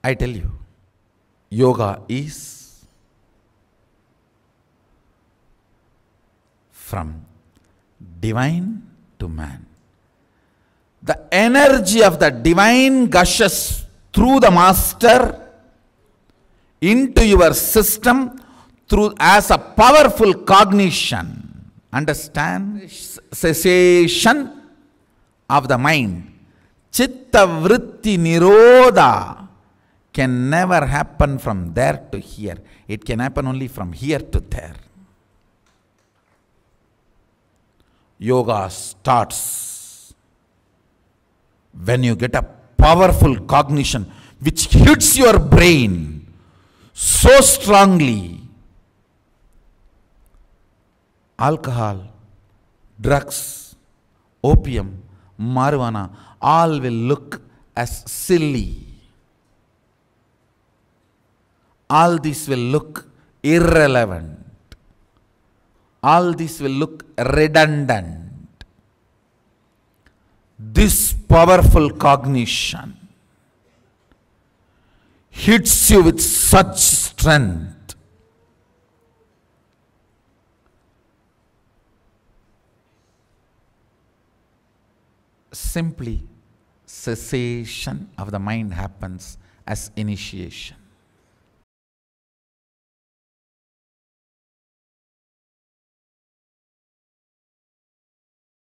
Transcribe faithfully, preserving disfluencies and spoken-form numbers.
I tell you, yoga is from divine to man. The energy of the divine gushes through the master into your system through as a powerful cognition. Understand? Cessation of the mind. Chitta vritti nirodha can never happen from there to here. It can happen only from here to there. Yoga starts when you get a powerful cognition which hits your brain so strongly. Alcohol, drugs, opium, marijuana, all will look as silly. All this will look irrelevant. All this will look redundant. This powerful cognition hits you with such strength. Simply, cessation of the mind happens as initiation.